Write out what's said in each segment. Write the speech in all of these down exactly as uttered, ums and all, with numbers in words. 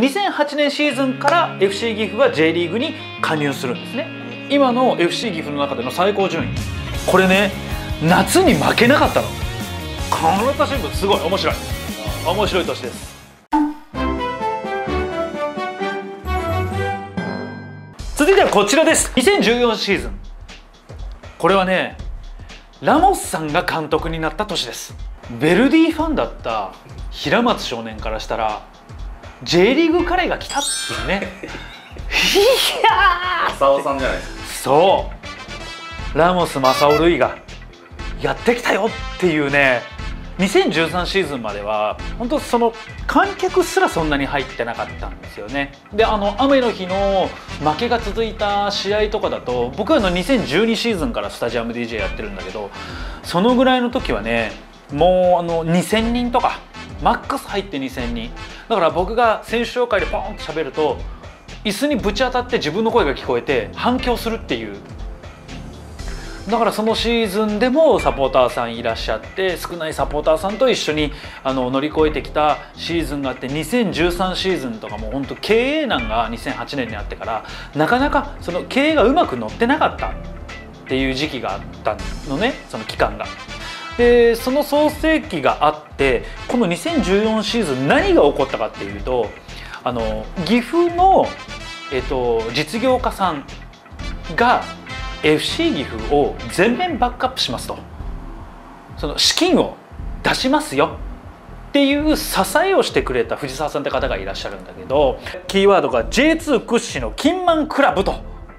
にせんはちねんシーズンから エフシー 岐阜は J リーグに加入するんですね。今の エフシー 岐阜の中での最高順位、これね、夏に負けなかったの。この年もすごい面白い面白い年です。続いてはこちらです。にせんじゅうよんシーズン、これはね、ラモスさんが監督になった年です。ベルディファンだった平松少年からしたら J リーグ彼が来たっていうねいやー、 正雄さんじゃないですか。 そう、ラモス正雄類がやってきたよっていうね。にせんじゅうさんシーズンまでは本当その観客すらそんなに入ってなかったんですよね。で、あの雨の日の負けが続いた試合とかだと、僕はあのにせんじゅうにシーズンからスタジアム ディージェー やってるんだけど、そのぐらいの時はね、もうあのにせんにんとかマックス入ってにせんにんだから、僕が選手紹介でポンと喋ると椅子にぶち当たって自分の声が聞こえて反響するっていう。だからそのシーズンでもサポーターさんいらっしゃって、少ないサポーターさんと一緒にあの乗り越えてきたシーズンがあって、にせんじゅうさんシーズンとかも本当経営難がにせんはちねんにあってから、なかなかその経営がうまく乗ってなかったっていう時期があったのね、その期間が。で、その創世期があって、このにせんじゅうよんシーズン何が起こったかっていうと、あの岐阜の、えっと、実業家さんがエフシー 岐阜を全面バックアップしますと、その資金を出しますよっていう支えをしてくれた藤沢さんって方がいらっしゃるんだけど、キーワードが ジェイツー 屈指のキンマンクラブと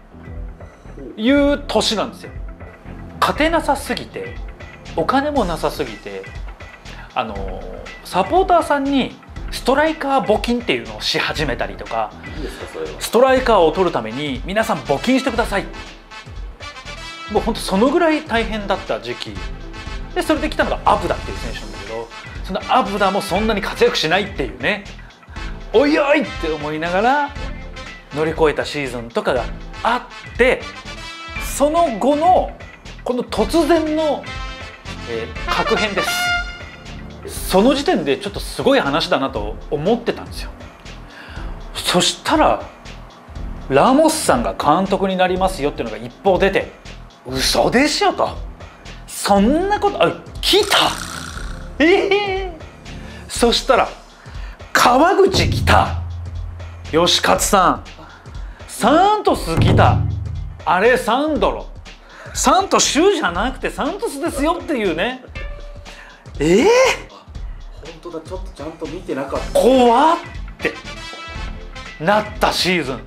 いう年なんですよ。勝てなさすぎて、お金もなさすぎて、あのサポーターさんにストライカー募金っていうのをし始めたりとか、ストライカーを取るために皆さん募金してください、もう本当そのぐらい大変だった時期で、それで来たのがアブダっていう選手なんだけど、そのアブダもそんなに活躍しないっていうね、おいおいって思いながら乗り越えたシーズンとかがあって、その後のこの突然の、えー、確変です。その時点でちょっとすごい話だなと思ってたんですよ。そしたらラモスさんが監督になりますよっていうのが一報出て、嘘でしょと、そんなこと、あ、来た、ええー、そしたら川口来た、吉勝さん、サントス来た、アレサンドロ、サントシュじゃなくてサントスですよっていうね。ええー、 本当だ、ちょっとちゃんと見てなかった。 怖ってなったシーズン、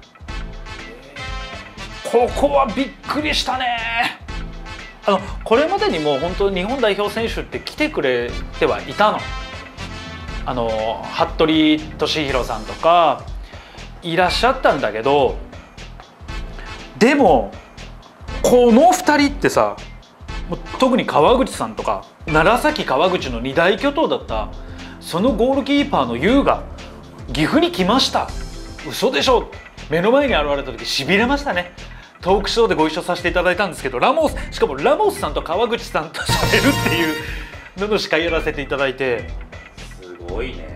ここはびっくりしたね。あのこれまでにも本当日本代表選手って来てくれてはいたの。あの服部俊弘さんとかいらっしゃったんだけど、でもこのふたりってさ、特に川口さんとか楢崎川口の二大巨頭だったそのゴールキーパーの優が岐阜に来ました、嘘でしょ、目の前に現れた時しびれましたね。トークショーでご一緒させていただいたんですけど、ラモス、しかもラモスさんと川口さんと喋るっていうのの司会やらせていただいて、 すごいね、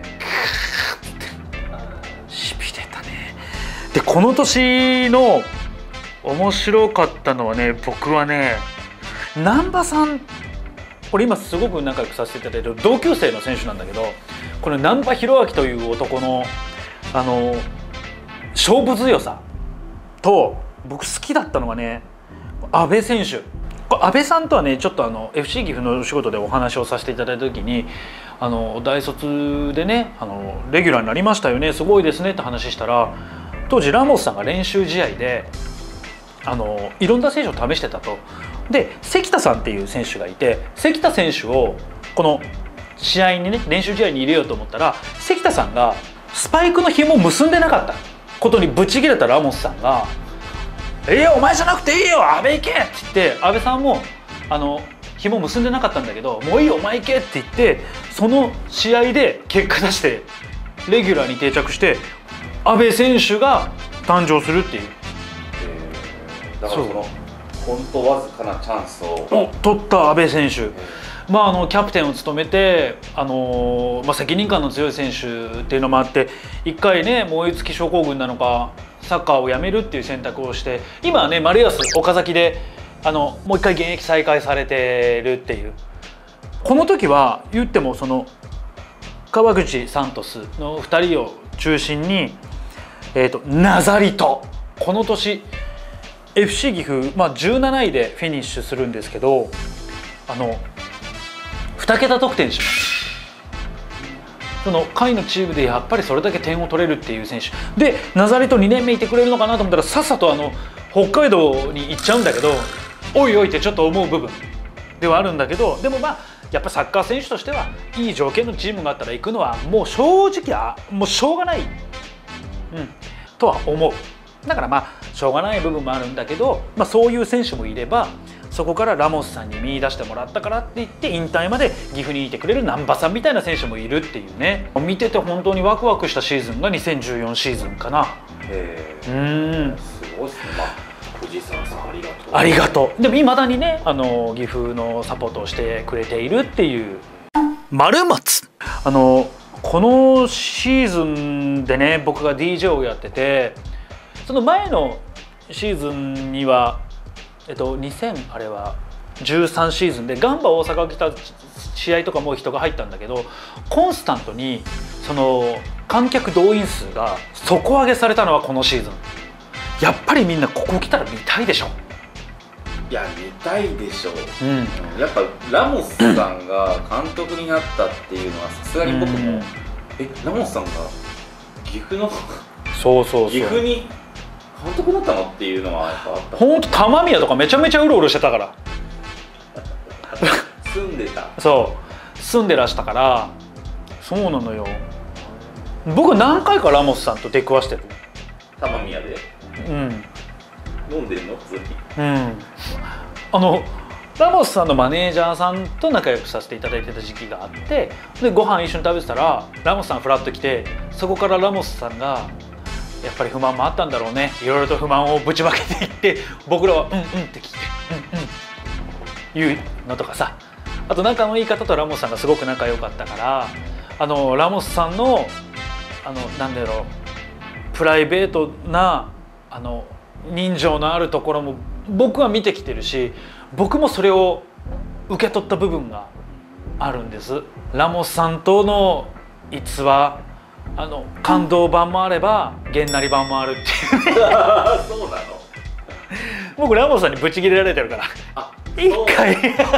しびれたね。で、この年の面白かったのはね、僕はね、難波さん、これ今すごく仲良くさせていただいてる同級生の選手なんだけど、この難波弘明という男のあの勝負強さと、僕好きだったのはね、阿部選手。阿部さんとはね、ちょっとあの エフシー 岐阜のお仕事でお話をさせていただいた時に、あの大卒でね、あのレギュラーになりましたよね、すごいですねって話したら、当時ラモスさんが練習試合であのいろんな選手を試してたと。で、関田さんっていう選手がいて、関田選手をこの試合にね、練習試合に入れようと思ったら、関田さんがスパイクの紐を結んでなかったことにブチ切れたラモスさんが「ええ、お前じゃなくていいよ、阿部行け!」って言って、阿部さんもあの紐結んでなかったんだけど「もういいよ、お前行け!」って言って、その試合で結果出してレギュラーに定着して、阿部選手が誕生するっていう。 えー、だからその本当わずかなチャンスを取った阿部選手まあ、あのキャプテンを務めて、あのまあ、責任感の強い選手っていうのもあって一回ね燃え尽き症候群なのかサッカーをやめるっていう選択をして今はね丸安岡崎であのもう一回現役再開されてるっていう。この時は言ってもその川口サントスのふたりを中心に、えーと、ナザリトこの年 エフシー 岐阜、まあ、じゅうなないでフィニッシュするんですけどあのに桁得点します。その下位のチームでやっぱりそれだけ点を取れるっていう選手でナザリトにねんめいてくれるのかなと思ったらさっさとあの北海道に行っちゃうんだけどおいおいってちょっと思う部分ではあるんだけどでもまあやっぱサッカー選手としてはいい条件のチームがあったら行くのはもう正直はもうしょうがない、うん、とは思う。だからまあしょうがない部分もあるんだけど、まあ、そういう選手もいればそこからラモスさんに見出してもらったからって言って引退まで岐阜にいてくれる難波さんみたいな選手もいるっていうね見てて本当にワクワクしたシーズンがにせんじゅうよんシーズンかな。 へえうんすごいっすね。まあ藤沢さんありがとうありがとう。でもいまだにねあの岐阜のサポートをしてくれているっていう丸松あのこのシーズンでね僕が ディージェー をやっててその前のシーズンにはえっとにせんあれはじゅうさんシーズンでガンバ大阪が来た試合とかも人が入ったんだけどコンスタントにその観客動員数が底上げされたのはこのシーズン。やっぱりみんなここ来たら見たいでしょ。 いや見たいでしょう、 うん、 やっぱラモスさんが監督になったっていうのはさすがに僕も、うん、えラモスさんが岐阜のそうそうそう岐阜に監督だったのっていうのはやっぱあった。 ほんと玉宮とかめちゃめちゃうろうろしてたから住んでたそう住んでらしたからそうなのよ。僕何回かラモスさんと出くわしてる。 玉宮でうん飲んでんの普通に。 うんあのラモスさんのマネージャーさんと仲良くさせていただいてた時期があってでご飯一緒に食べてたらラモスさんフラッと来てそこからラモスさんがやっぱり不満もあったんだろうねいろいろと不満をぶちまけていって僕らは「うんうん」って聞いて「うんうん」言うのとかさあと仲のいい方とラモスさんがすごく仲良かったからあのラモスさんのあのなんだろうプライベートなあの人情のあるところも僕は見てきてるし僕もそれを受け取った部分があるんです。ラモスさんとの逸話あの感動版もあればげんなり版もあるっていうねそうなの僕ラモスさんにブチギレられてるから一回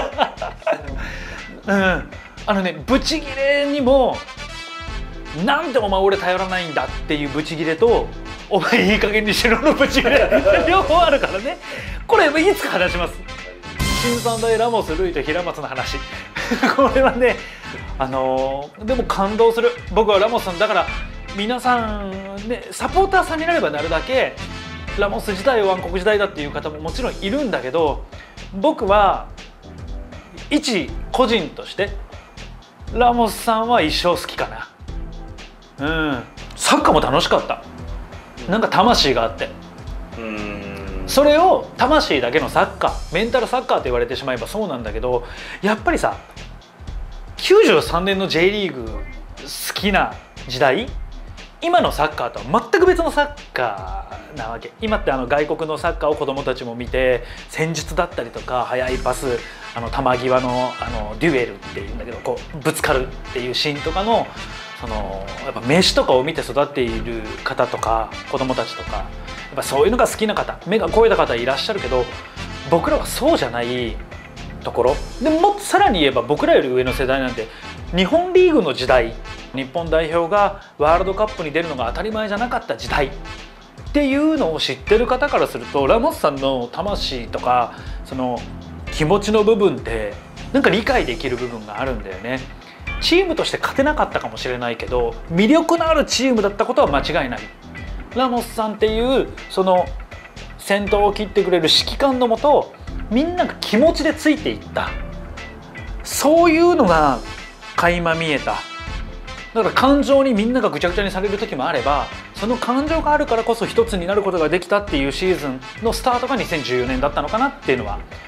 うんあのねブチギレにもなんでお前俺頼らないんだっていうブチギレとお前いい加減にしろのブチギレ両方あるからねこれいつか話します。新三大ラモスルイと平松の話これはねあのー、でも感動する。僕はラモスさんだから皆さんねサポーターさんになればなるだけラモス時代は暗黒時代だっていう方ももちろんいるんだけど僕は一個人としてラモスさんは一生好きかな。うんサッカーも楽しかった。なんか魂があってうーんそれを魂だけのサッカーメンタルサッカーって言われてしまえばそうなんだけどやっぱりさきゅうじゅうさんねんの J リーグ好きな時代今のサッカーとは全く別のサッカーなわけ。今ってあの外国のサッカーを子どもたちも見て戦術だったりとか速いパスあの球際のあのデュエルっていうんだけどこうぶつかるっていうシーンとかのそのやっぱ飯とかを見て育っている方とか子どもたちとかやっぱそういうのが好きな方目が肥えた方いらっしゃるけど僕らはそうじゃないところでもっとさらに言えば僕らより上の世代なんて日本リーグの時代日本代表がワールドカップに出るのが当たり前じゃなかった時代っていうのを知ってる方からするとラモスさんの魂とかその気持ちの部分ってなんか理解できる部分があるんだよね。チームとして勝てなかったかもしれないけど魅力のあるチームだったことは間違いない。ラモスさんっていうその先頭を切ってくれる指揮官のもとみんなが気持ちでついていったそういうのが垣間見えた。だから感情にみんながぐちゃぐちゃにされる時もあればその感情があるからこそ一つになることができたっていうシーズンのスタートがにせんじゅうよねんだったのかなっていうのは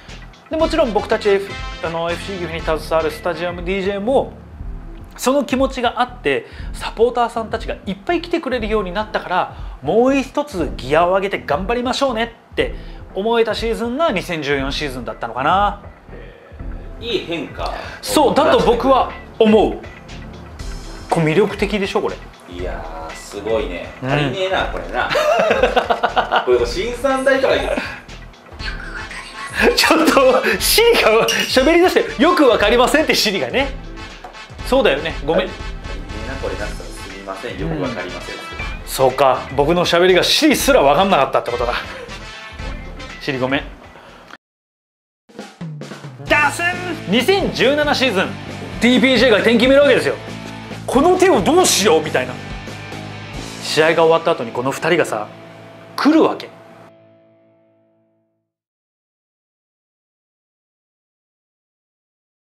でもちろん僕たち、F、あの エフシー 岐阜に携わるスタジアム ディージェー もその気持ちがあってサポーターさんたちがいっぱい来てくれるようになったからもう一つギアを上げて頑張りましょうねって思えたシーズンがにせんじゅうよんシーズンだったのかな。 いい変化。 そうだと僕は思う。これ魅力的でしょこれ。 いやーすごいね。足りねえな、うん、これなこれ新三代とかちょっとシリが喋り出してよくわかりませんってシリがね。そうだよね、ごめん。 足りねえなこれなったらすみません、よくわかりません、うん、 そうか、僕の喋りがシリすらわかんなかったってことだ。シリごめん。ダスンにせんじゅうななシーズン ティーピージェー が転機見るわけですよ。この手をどうしようみたいな。試合が終わった後にこのふたりがさ来るわけ。